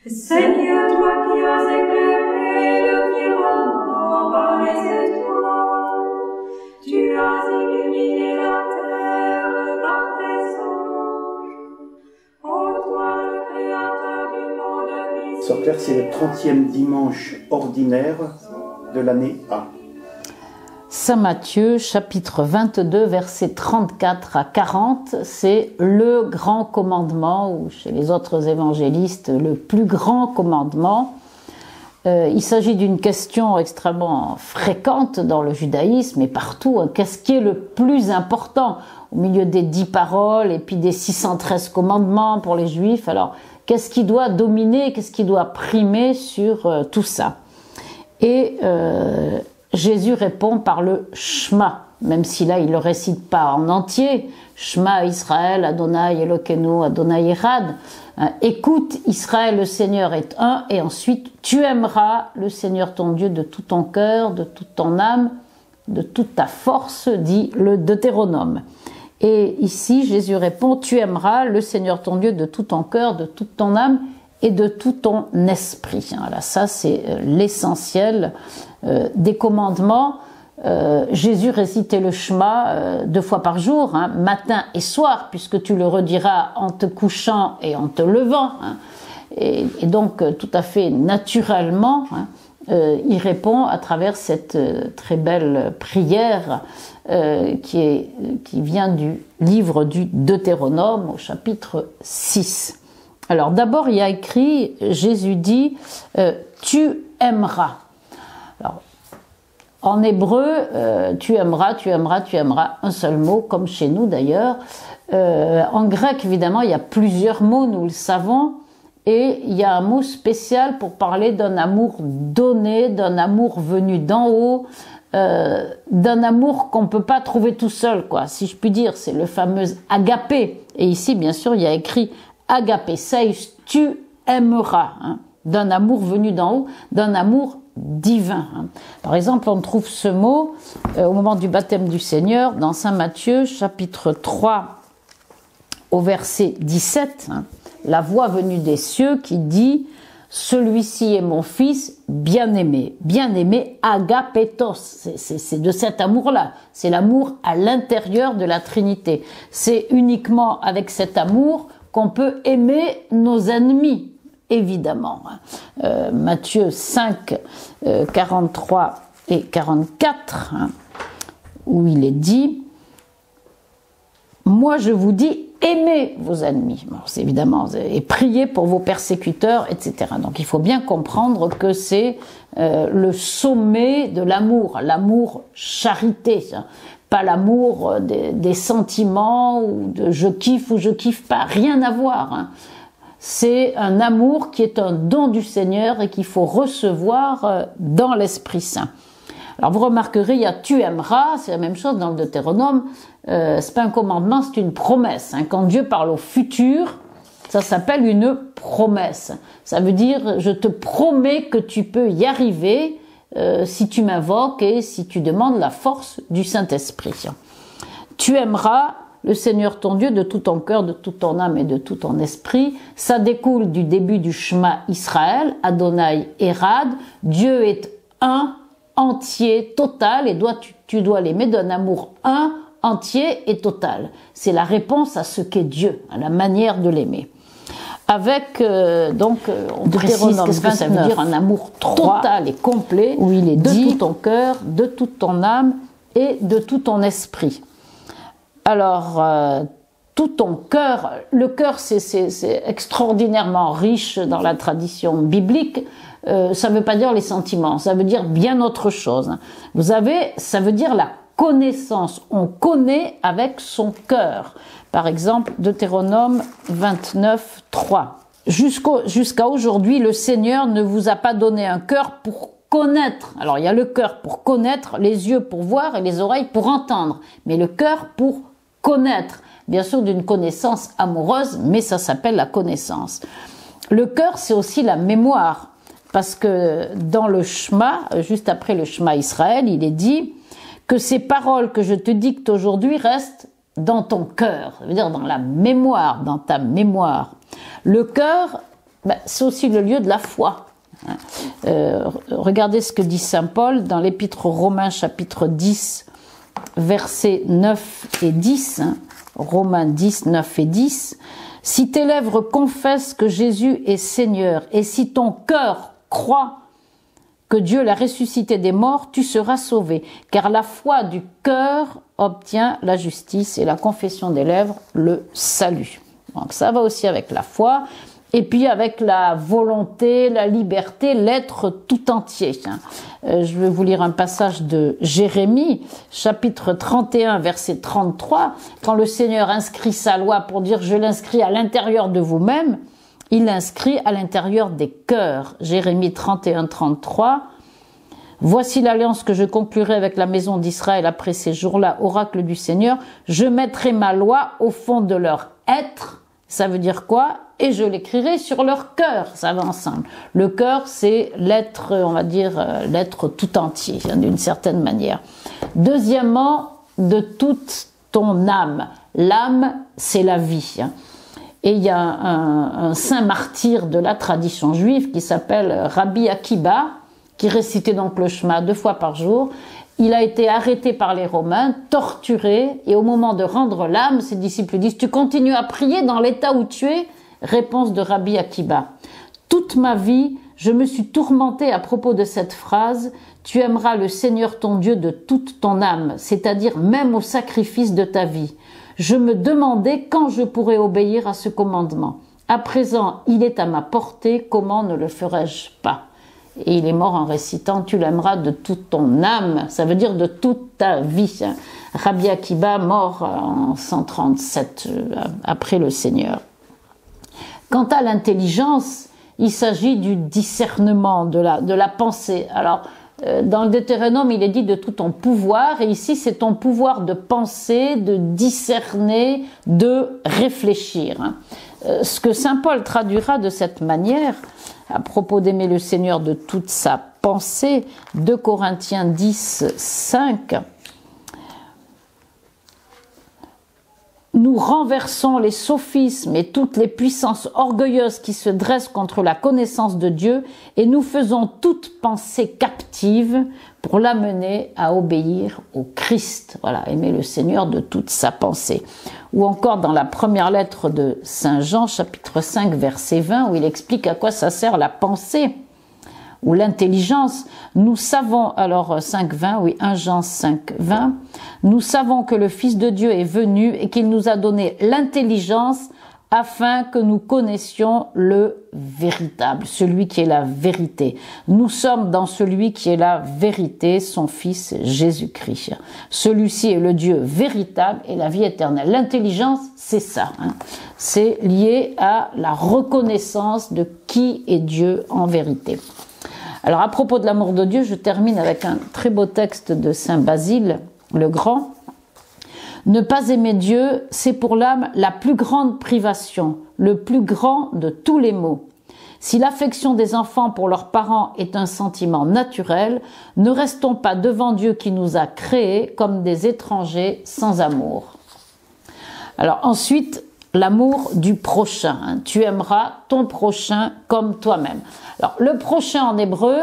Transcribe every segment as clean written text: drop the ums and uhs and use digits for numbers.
Seigneur, toi qui as éclairé le firmament par les étoiles, tu as illuminé la terre par tes anges. Ô toi, le Créateur du monde visible. Sœur Claire, c'est le 30e dimanche ordinaire de l'année A. Saint Matthieu, chapitre 22, versets 34 à 40, c'est le grand commandement, ou chez les autres évangélistes, le plus grand commandement. Il s'agit d'une question extrêmement fréquente dans le judaïsme et partout. Qu'est-ce qui est le plus important au milieu des 10 paroles et puis des 613 commandements pour les Juifs? Alors, qu'est-ce qui doit dominer, qu'est-ce qui doit primer sur tout ça? Et Jésus répond par le Shema, même si là il le récite pas en entier. Shema Israël, Adonai Elokeinu, Adonai Echad. Écoute Israël, le Seigneur est un. Et ensuite, tu aimeras le Seigneur ton Dieu de tout ton cœur, de toute ton âme, de toute ta force, dit le Deutéronome. Et ici, Jésus répond, tu aimeras le Seigneur ton Dieu de tout ton cœur, de toute ton âme et de tout ton esprit. Voilà, ça c'est l'essentiel des commandements. Jésus récitait le Shema 2 fois par jour, matin et soir, puisque tu le rediras en te couchant et en te levant. Et donc, tout à fait naturellement, il répond à travers cette très belle prière qui vient du livre du Deutéronome au chapitre 6. Alors d'abord, il y a écrit, Jésus dit, tu aimeras. Alors, en hébreu, tu aimeras, un seul mot, comme chez nous d'ailleurs. En grec, évidemment, il y a plusieurs mots, nous le savons, et il y a un mot spécial pour parler d'un amour donné, d'un amour venu d'en haut, d'un amour qu'on ne peut pas trouver tout seul, quoi. Si je puis dire, c'est le fameux agapé. Et ici, bien sûr, il y a écrit agapé, seis, tu aimeras, d'un amour venu d'en haut, d'un amour divin. Par exemple, on trouve ce mot au moment du baptême du Seigneur dans Saint Matthieu, chapitre 3, au verset 17, la voix venue des cieux qui dit « Celui-ci est mon fils bien-aimé ». Bien-aimé, agapétos, c'est de cet amour-là. C'est l'amour à l'intérieur de la Trinité. C'est uniquement avec cet amour qu'on peut aimer nos ennemis, évidemment. Matthieu 5, 43 et 44, où il est dit « Moi je vous dis, aimez vos ennemis ». Bon, c'est évidemment, et priez pour vos persécuteurs, etc. Donc il faut bien comprendre que c'est le sommet de l'amour, l'amour charité, pas l'amour des sentiments ou de je kiffe ou je kiffe pas, rien à voir. C'est un amour qui est un don du Seigneur et qu'il faut recevoir dans l'Esprit Saint. Alors vous remarquerez, il y a tu aimeras, c'est la même chose dans le Deutéronome, c'est pas un commandement, c'est une promesse. Quand Dieu parle au futur, ça s'appelle une promesse. Ça veut dire je te promets que tu peux y arriver si tu m'invoques et si tu demandes la force du Saint-Esprit. Tu aimeras le Seigneur ton Dieu de tout ton cœur, de toute ton âme et de tout ton esprit. Ça découle du début du Shema Israël, Adonai Echad. Dieu est un, entier, total, et tu dois l'aimer d'un amour un, entier et total. C'est la réponse à ce qu'est Dieu, à la manière de l'aimer. Avec, on précise qu'est-ce que ça veut dire un amour total et complet, où il est dit de tout ton cœur, de toute ton âme et de tout ton esprit. Alors, tout ton cœur, le cœur c'est extraordinairement riche dans la tradition biblique, ça ne veut pas dire les sentiments, ça veut dire bien autre chose. Ça veut dire la connaissance, on connaît avec son cœur. Par exemple, Deutéronome 29, 3. Jusqu'à aujourd'hui, le Seigneur ne vous a pas donné un cœur pour connaître. Alors, il y a le cœur pour connaître, les yeux pour voir et les oreilles pour entendre. Mais le cœur pour connaître. Bien sûr, d'une connaissance amoureuse, mais ça s'appelle la connaissance. Le cœur, c'est aussi la mémoire. Parce que dans le Shema, juste après le Shema Israël, il est dit que ces paroles que je te dicte aujourd'hui restent dans ton cœur, ça veut dire dans la mémoire, dans ta mémoire. Le cœur, c'est aussi le lieu de la foi. Regardez ce que dit saint Paul dans l'épître aux Romains chapitre 10 versets 9 et 10, Romains 10, 9 et 10. Si tes lèvres confessent que Jésus est Seigneur et si ton cœur croit que Dieu l'a ressuscité des morts, tu seras sauvé. Car la foi du cœur obtient la justice et la confession des lèvres le salut. Donc ça va aussi avec la foi. Et puis avec la volonté, la liberté, l'être tout entier. Je vais vous lire un passage de Jérémie, chapitre 31, verset 33. Quand le Seigneur inscrit sa loi pour dire « je l'inscris à l'intérieur de vous-même », il l'inscrit à l'intérieur des cœurs. Jérémie 31, 33. « Voici l'alliance que je conclurai avec la maison d'Israël après ces jours-là, oracle du Seigneur. Je mettrai ma loi au fond de leur être. » Ça veut dire quoi? Et je l'écrirai sur leur cœur. Ça va ensemble. Le cœur, c'est l'être, on va dire, l'être tout entier, d'une certaine manière. Deuxièmement, de toute ton âme. L'âme, c'est la vie. Et il y a un saint martyr de la tradition juive qui s'appelle Rabbi Akiba, qui récitait donc le Shema 2 fois par jour. Il a été arrêté par les Romains, torturé, et au moment de rendre l'âme, ses disciples disent « Tu continues à prier dans l'état où tu es ?» Réponse de Rabbi Akiba. « Toute ma vie, je me suis tourmenté à propos de cette phrase « Tu aimeras le Seigneur ton Dieu de toute ton âme, c'est-à-dire même au sacrifice de ta vie. » Je me demandais quand je pourrais obéir à ce commandement. À présent, il est à ma portée, comment ne le ferais-je pas? Et il est mort en récitant « Tu l'aimeras de toute ton âme », ça veut dire de toute ta vie. Rabbi Akiba, mort en 137 après le Seigneur. Quant à l'intelligence, il s'agit du discernement, de la pensée. Alors, dans le Deutéronome, il est dit de tout ton pouvoir, et ici c'est ton pouvoir de penser, de discerner, de réfléchir. Ce que saint Paul traduira de cette manière, à propos d'aimer le Seigneur de toute sa pensée, 2 Corinthiens 10, 5, nous renversons les sophismes et toutes les puissances orgueilleuses qui se dressent contre la connaissance de Dieu et nous faisons toute pensée captive pour l'amener à obéir au Christ. Voilà, aimer le Seigneur de toute sa pensée. Ou encore dans la première lettre de Saint Jean, chapitre 5, verset 20, où il explique à quoi ça sert la pensée ou l'intelligence. Nous savons, alors 5.20, oui, 1 Jean 5.20, nous savons que le Fils de Dieu est venu et qu'il nous a donné l'intelligence afin que nous connaissions le véritable, celui qui est la vérité. Nous sommes dans celui qui est la vérité, son Fils Jésus-Christ. Celui-ci est le Dieu véritable et la vie éternelle. L'intelligence, c'est ça. C'est lié à la reconnaissance de qui est Dieu en vérité. Alors à propos de l'amour de Dieu, je termine avec un très beau texte de saint Basile le Grand. Ne pas aimer Dieu, c'est pour l'âme la plus grande privation, le plus grand de tous les maux. Si l'affection des enfants pour leurs parents est un sentiment naturel, ne restons pas devant Dieu qui nous a créés comme des étrangers sans amour. Alors ensuite, l'amour du prochain. Tu aimeras ton prochain comme toi-même. Alors le prochain en hébreu,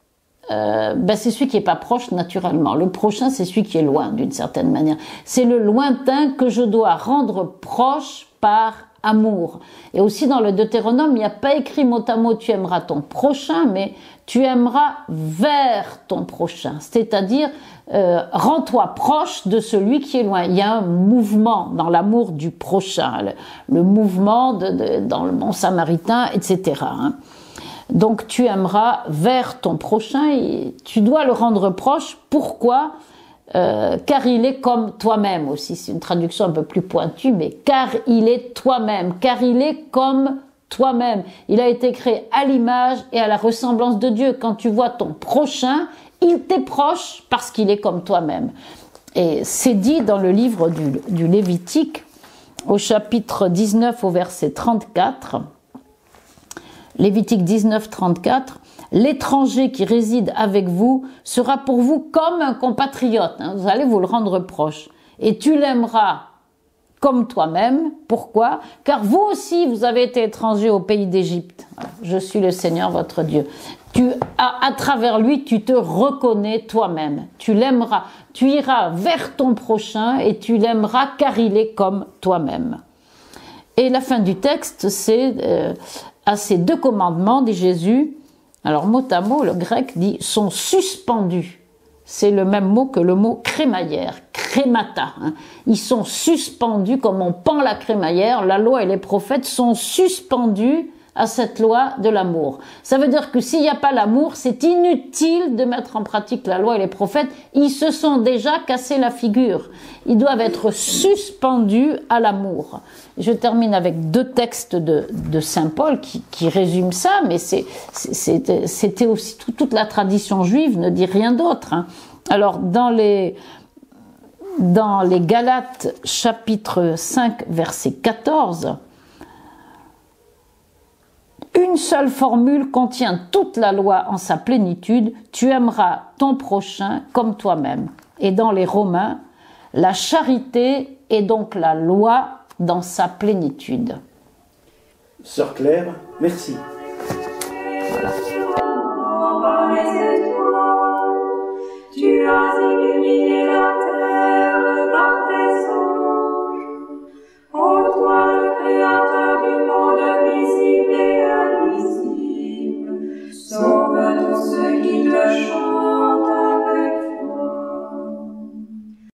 c'est celui qui est pas proche naturellement. Le prochain, c'est celui qui est loin d'une certaine manière. C'est le lointain que je dois rendre proche par amour. Et aussi dans le Deutéronome, il n'y a pas écrit mot à mot tu aimeras ton prochain, mais tu aimeras vers ton prochain. C'est-à-dire rends-toi proche de celui qui est loin. Il y a un mouvement dans l'amour du prochain, le mouvement dans le bon samaritain, etc. Donc tu aimeras vers ton prochain et tu dois le rendre proche. Pourquoi? Car il est comme toi-même aussi. C'est une traduction un peu plus pointue, mais car il est toi-même, car il est comme toi-même. Il a été créé à l'image et à la ressemblance de Dieu. Quand tu vois ton prochain, il t'est proche parce qu'il est comme toi-même. Et c'est dit dans le livre du Lévitique, au chapitre 19, au verset 34, Lévitique 19, 34, « L'étranger qui réside avec vous sera pour vous comme un compatriote. » Vous allez vous le rendre proche. Et tu l'aimeras comme toi-même. Pourquoi? Car vous aussi, vous avez été étranger au pays d'Égypte. Voilà. je suis le Seigneur votre Dieu. À travers lui, tu te reconnais toi-même. Tu l'aimeras. Tu iras vers ton prochain et tu l'aimeras car il est comme toi-même. Et la fin du texte, c'est à ces 2 commandements, dit Jésus. Alors mot à mot, le grec dit sont suspendus. C'est le même mot que le mot crémaillère, crémata. Ils sont suspendus comme on pend la crémaillère. La loi et les prophètes sont suspendus à cette loi de l'amour. Ça veut dire que s'il n'y a pas l'amour, c'est inutile de mettre en pratique la loi et les prophètes. Ils se sont déjà cassés la figure. Ils doivent être suspendus à l'amour. Je termine avec 2 textes de Saint Paul qui résument ça, mais c'était aussi toute la tradition juive ne dit rien d'autre. Alors dans les Galates chapitre 5 verset 14, une seule formule contient toute la loi en sa plénitude, tu aimeras ton prochain comme toi-même. Et dans les Romains, la charité est donc la loi dans sa plénitude. Sœur Claire, merci.